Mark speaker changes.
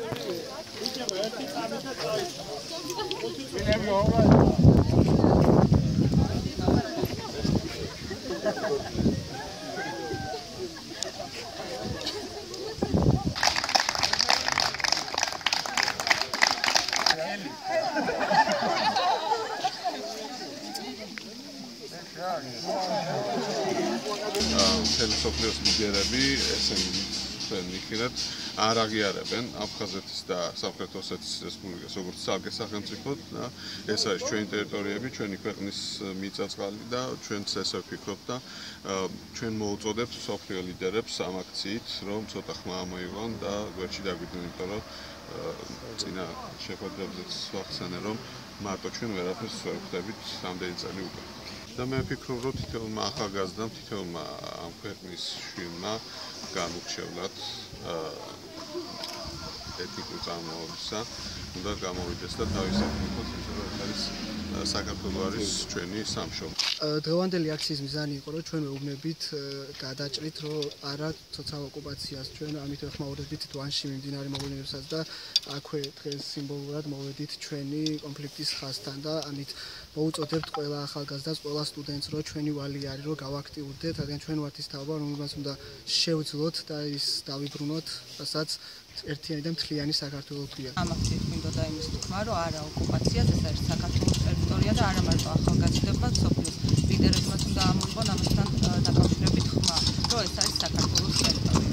Speaker 1: მსოფლიოს ლიდერები ესენი ნიხილად არ აღიარებენ აფხაზეთის და სამხრეთ ოსეთის რესპუბლიკას როგორც ცალკე სახელმწიფოდ და ეს არის ჩვენი ტერიტორიები, ჩვენი ქვეყნის მიწა-წყალი და ჩვენც ესე ვფიქრობ და ჩვენ მოუწოდებთ მსოფლიო ლიდერებს ამ აქციით, რომ ცოტა ხმა ამოიღონ და გვერდში დაგვიდნენ, იმიტომ რომ წინა შეხვედრებზეც ვახსენე, რომ მარტო ჩვენ ვერაფერს ვერ ვხდებით რამდენი წელი უკვე. და მე ვფიქრობ, რომ თითოეულმა ახალგაზრდამ, თითოეულმა ამ ქვეყნის შვილმა განურჩევლად ეთნიკური წარმოშობისა უნდა გამოვიდეს და თავის საფრთხეს ის საქართველო არის ჩვენი სამშობლო.
Speaker 2: დღევანდელი აქციის მიზანი იყო, რომ ჩვენ ვეუბნებით, გადაჭრით, რომ არა მცოცავ ოკუპაციას ჩვენ ამით ეხმაურებით დვანში მიმდინარე მოვლენებსაც და აქვე დღეს სიმბოლურად მოვედით ჩვენი კონფლიქტის ხაზთან და ამით მოუწოდებთ ყველა ახალგაზრდას, ყველა სტუდენტს, რომ ჩვენი ვალი არის, რომ გავაქტიურდეთ, რადგან ჩვენ ვართ ის თაობა, რომელსაც უნდა შევძლოთ და ის დავიბრუნოთ, რასაც ერთიანი და მთლიანი საქართველო ქვია.
Speaker 3: ამ აქციით მინდოდა იმის თქმა, რომ არა ოკუპაციას, ეს არის საქართველოს ტერიტორია და არა მარტო ახალგაზრდებმა, მსოფლიოს ლიდერებმაც უნდა ამოიღონ ამასთან დაკავშირებით ხმა, რომ ეს არის საქართველოს ტერიტორია.